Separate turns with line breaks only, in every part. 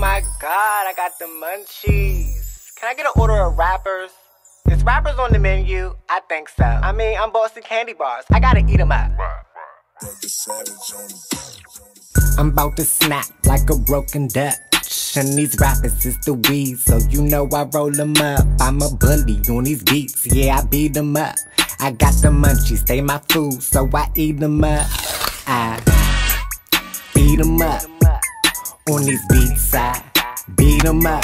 my god, I got the munchies. Can I get an order of wrappers? Is wrappers on the menu? I think so. I mean, I'm Boston candy bars. I gotta eat them up. I'm about to snap like a broken Dutch. And these rappers is the weed, so you know I roll them up. I'm a bully on these beats, yeah, I beat them up. I got the munchies, they my food, so I eat them up. I beat them up on these beats, I beat them up.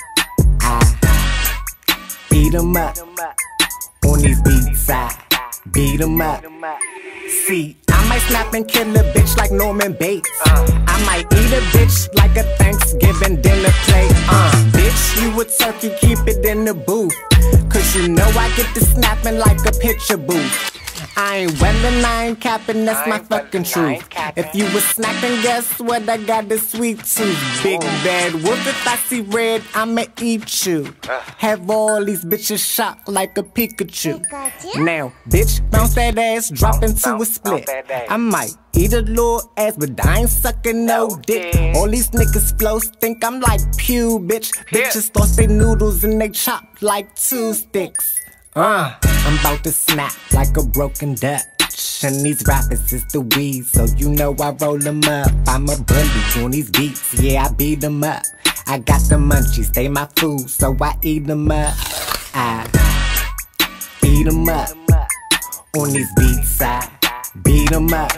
I beat them up on these beats, I beat them up. See, I might snap and kill a bitch like Norman Bates. I might eat a bitch like a Thanksgiving dinner plate. Bitch, you a turkey, keep it in the booth. Cause you know I get to snapping like a picture booth. I ain't welling, I ain't capping, that's my fucking truth. If you was snacking, guess what? I got the sweet tooth. Big bad wolf, if I see red, I'ma eat you. Have all these bitches shocked like a Pikachu. Now, bitch, bounce that ass, drop into a split. I might eat a little ass, but I ain't sucking no dick. All these niggas flows think I'm like Pew, bitch. Bitches toss they noodles and they chop like 2 sticks. I'm about to snap like a broken Dutch. And these rappers is the weed, so you know I roll them up. I'm a bully on these beats, yeah, I beat them up. I got the munchies, they my food, so I eat them up. I beat them up on these beats, I beat them up.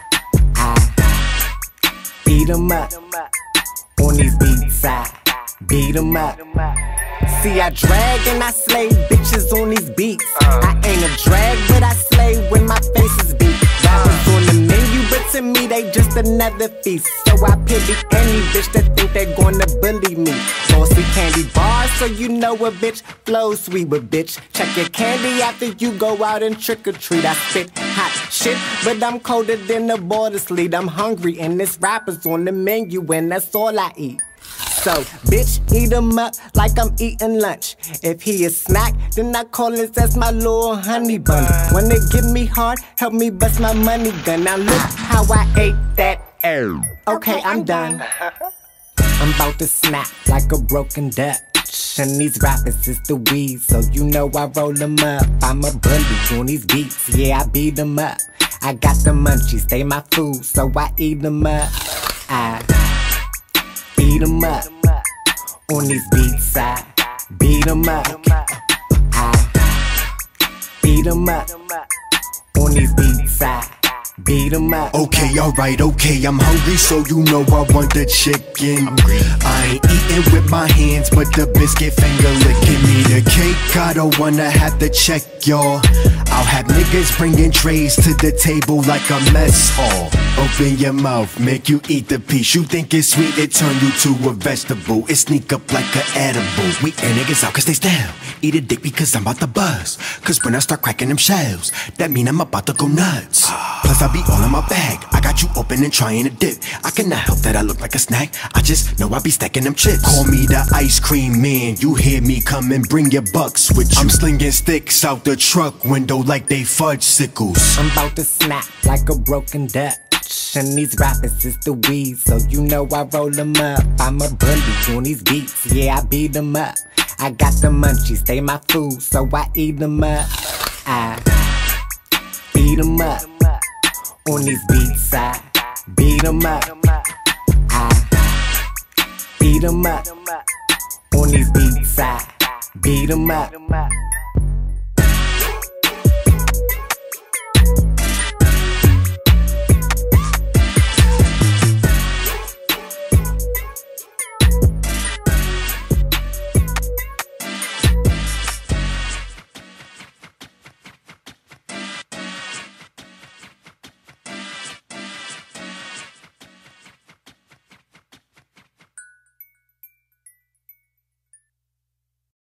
I beat them up on these beats, I beat them up. See, I drag and I slay bitches on these beats. I ain't a drag, but I slay when my face is beat. Rappers on the menu, but to me they just another feast. So I pity any bitch that think they gonna bully me. Bossy candy bars, so you know a bitch flows sweet, but bitch, check your candy after you go out and trick or treat. I spit hot shit, but I'm colder than the border sleet. I'm hungry and this rapper's on the menu and that's all I eat. So, bitch, eat him up like I'm eating lunch. If he a snack, then I call it as my little honey bun. When they give me hard, help me bust my money gun. Now look how I ate that air. Okay, I'm done. I'm about to snap like a broken Dutch. And these rappers is the weed, so you know I roll them up. I'm a bully on these beats, yeah, I beat them up. I got the munchies, they my food, so I eat them up. I beat them up on these beats, I beat them up. I beat them up on these beats, I beat them up.
Okay, alright, okay, I'm hungry, so you know I want the chicken. I ain't eating with my hands, but the biscuit finger licking me the cake. I don't wanna have to check, y'all. I'll have niggas bringing trays to the table like a mess hall. Open your mouth, make you eat the piece. You think it's sweet, it turn you to a vegetable. It sneak up like an edible. We air niggas out cause they stale. Eat a dick because I'm about to buzz. Cause when I start cracking them shells, that mean I'm about to go nuts. Plus I be all in my bag. I got you open and trying to dip. I cannot help that I look like a snack. I just know I be stacking them chips. Call me the ice cream man. You hear me come and bring your bucks with you. I'm slinging sticks out the truck window like they fudge sickles.
I'm about to snap like a broken Dutch. And these rappers is the weed, so you know I roll them up. I'm a bully on these beats, yeah, I beat them up. I got the munchies, they my food, so I eat them up. I beat them up on these beats, I beat them up. I beat them up on these beats, I beat them up.